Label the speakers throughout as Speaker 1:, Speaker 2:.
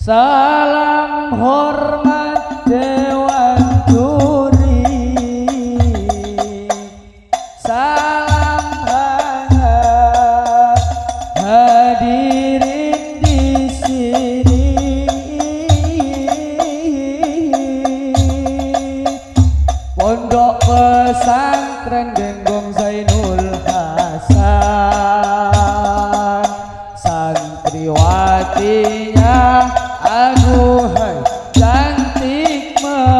Speaker 1: Salam hormat Dewan Juri, salam hangat hadirin di sini. Pondok Pesantren Genggong Zainul Hasan, santriwatinya aduhai cantik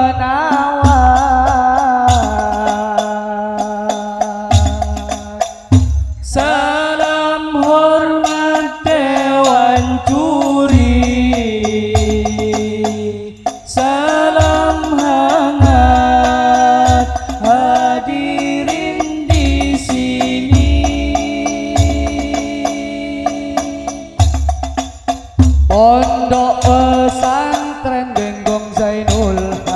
Speaker 1: menawan. Salam hormat Dewan Juri, salam hangat hadirin di sini. Pondok Pesantren Genggong Zainul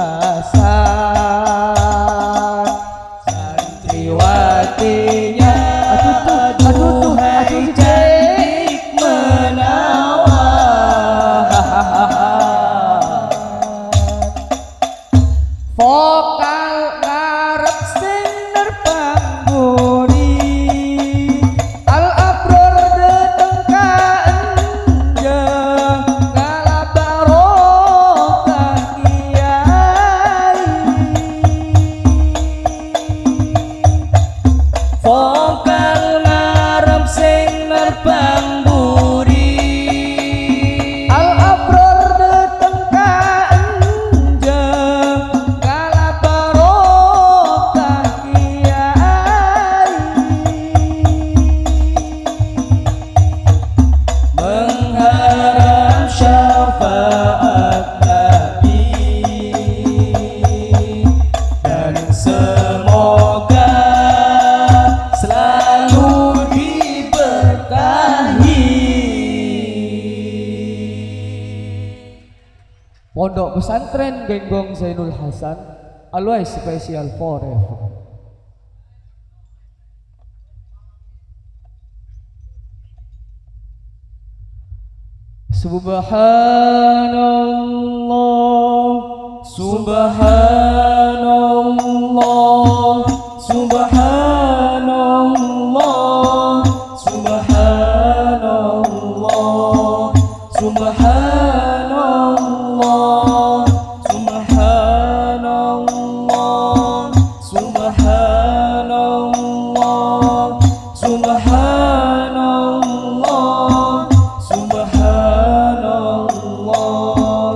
Speaker 1: Hasan, santriwatinya aduhai cantik menawan. Vokal ngarep sing nerpangguri, al abror dateng ka enjeng ngala barokah kiai. Vokal ngarep sing nerpangguri, al abror dateng ka enjeng ngala barokah kiai. Mengharap syafaat Nabi dan semoga selalu diberkahi. Pondok Pesantren Genggong Zainul Hasan, always special forever. Subhanallah, subhanallah, subhanallah, subhanallah, subhanallah, subhanallah, subhanallah, subhanallah, subhanallah,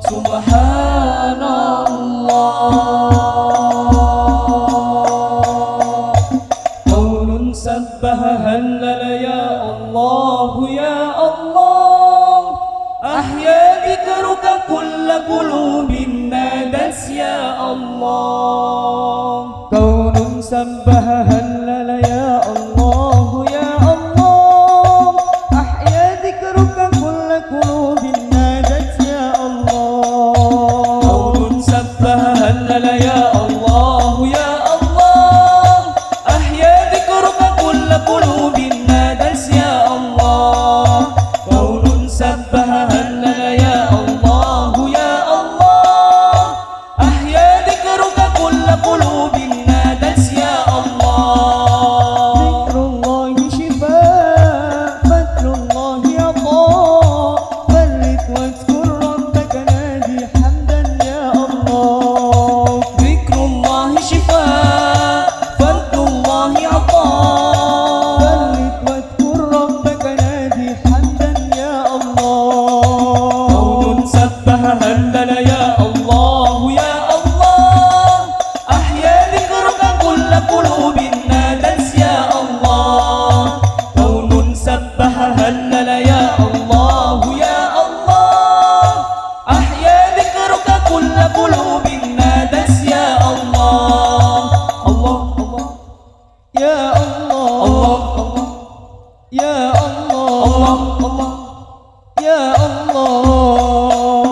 Speaker 1: subhanallah. Qaulun sabbaha halala ya Allah ya Allah, ahya dzikruka kulla qulubin nadas ya Allah. Qaulun sabbaha halala ya Allah ya Allah, ahya dzikruka kulla qulubin nadas ya Allah. Qaulun sabbaha halala ya Allah ya Allah, ahya dzikruka kulla qulubin nadas ya Allah. Qaulun sabbaha halala ya Allah ya Allah, ahya dzikruka kulla qulubin nadas ya Allah. Dzikrullahi shifaa, fadlullahi ataa, barik wazkur rabbaka nadi hamdan ya Allah. Dzikrullahi shifaa, fadlullahi ataa, barik wazkur rabbaka nadi hamdan ya Allah. Qaulun sabbaha halala ya Allah ya Allah, ahya dzikruka kulla qulubin nadas ya Allah. Qaulun sabbaha halala ya Allah ya Allah, ahya dzikruka kulla qulubin nadas ya Allah. Allah Allah ya Allah, Allah Allah ya Allah, Allah ya Allah.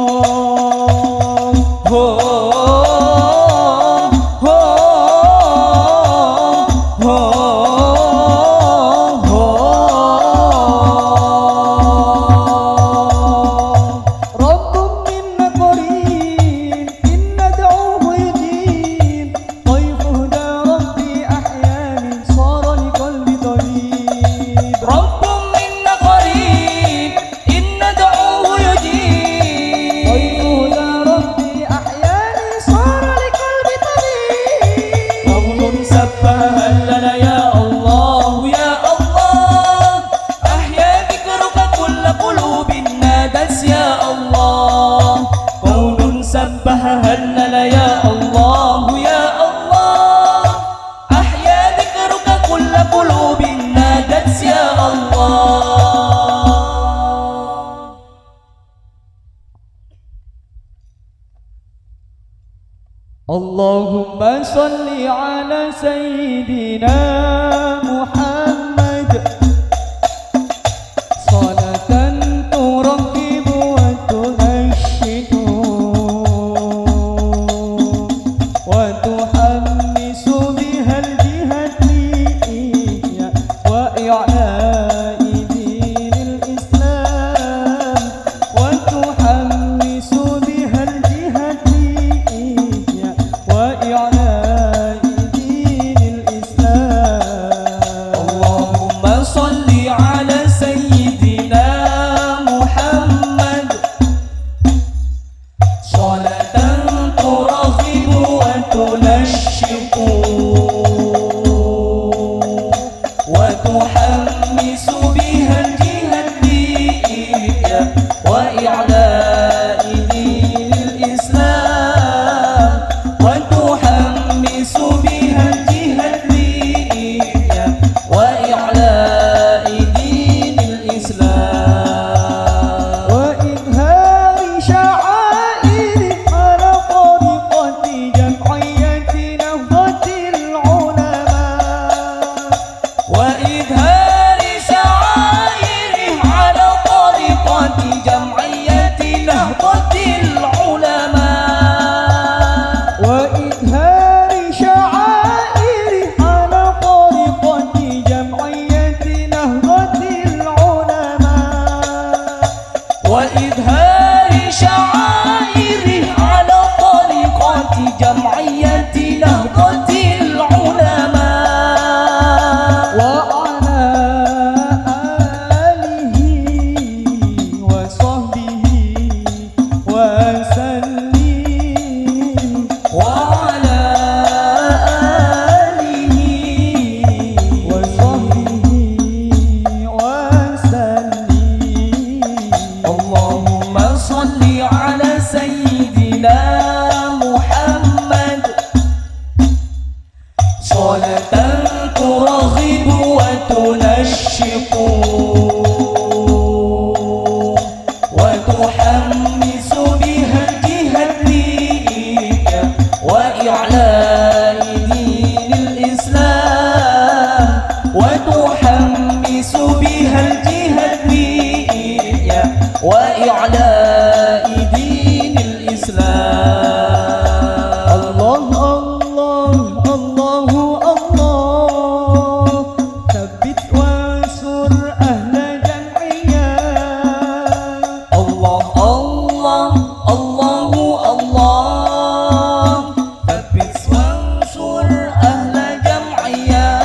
Speaker 1: Ho ho ho ho. Rabbu Allahumma salli ala Sayyidina Muhammad salatan turakkibu wa tunashidu wa tuhammisu bihal jihadiyya wa i'la'i dinil Islam wa tuhammisu bihal jihadiyya wa i'la'i dinil Islam. Allahumma salli ala Sayyidina Muhammad salatan turaghibu wa tunashiqu wa tuhammisu bihal jihadiyya wa i'la'i dinil Islam wa tuhammisu bihal jihadiyya wa i'la'i dinil Islam wa idhari sya'airi ala tariqati jam'iyyati nahdlatil ulama wa idhari sya'airi ala tariqati jam'iyyati nahdlatil ulama wa idhari sya'airi ala tariqati jam'iyyati nahdlatil ulama wa idhari sya'airi ala tariqati jam'iyyati nahdlatil ulama wa ala alihi wa sahbihi wa sallim wa ala alihi wa sahbihi wa sallim. Allahumma salli ala Sayyidina Muhammad salatan turaghibu wa tunashiqu wa tuhammisu bihal jihadiyya wa i'la'i dinil Islam wa tuhammisu bihal jihadiyya wa i'la'i dinil Islam. Allah Allah Allahu Allah thabbit wansur ahla jam'iyyah. Allah Allah Allahu Allah thabbit wansur ahla jam'iyyah.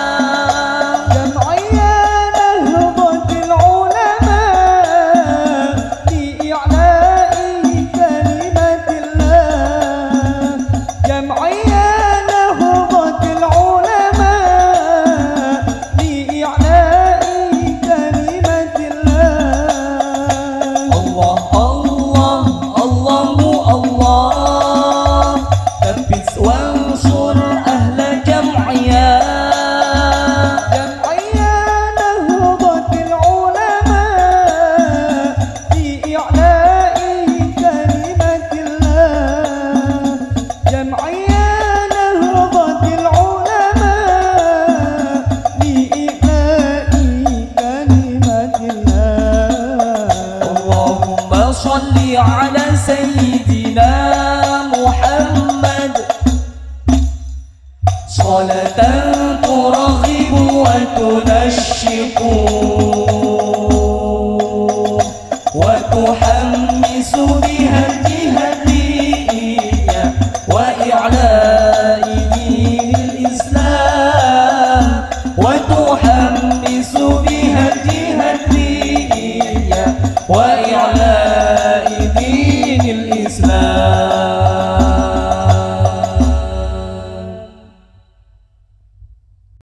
Speaker 1: Jam'iyyah nahdlatil ulama li i'la'i kalimatillah. Jam'iyyah nahdlatil ulama li i'la'i kalimatillah. Allah Allah Allahu Allah thabbit wansur ahla jam'iyyah. Jam'iyyah nahdlatil ulama li i'la'i kalimatillah. Jam'iyyah nahdlatil ulama li i'la'i kalimatillah. Allahumma salli ala Sayyidina Muhammad salatan turaghibu wa tunashiqu wa tuhammisu bihal jihadiyya wa i'la'i dinil Islam wa tuhammisu bihal jihadiyya wa